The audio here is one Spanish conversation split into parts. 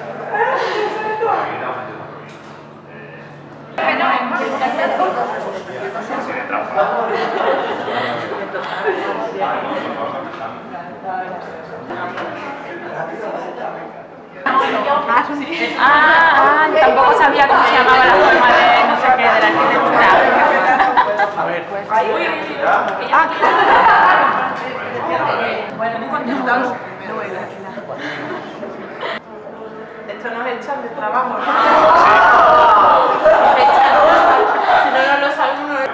Tampoco sabía cómo se llamaba la forma de no sé qué, de la arquitectura. A ver. Bueno, muy contentos. Esto nos echan de trabajo. Si no, no lo saben, no.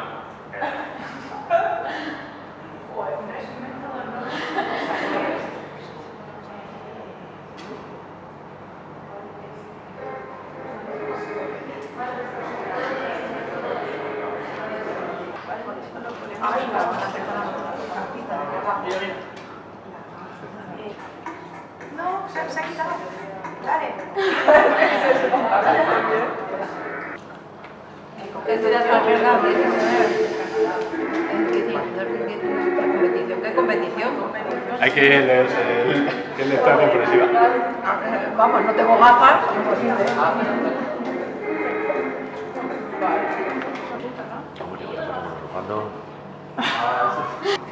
No, se ha quitado. Dale. ¿Qué competición? Hay que leerse el lector de comprensiva. Vamos, no tengo gafas, imposible. Cuando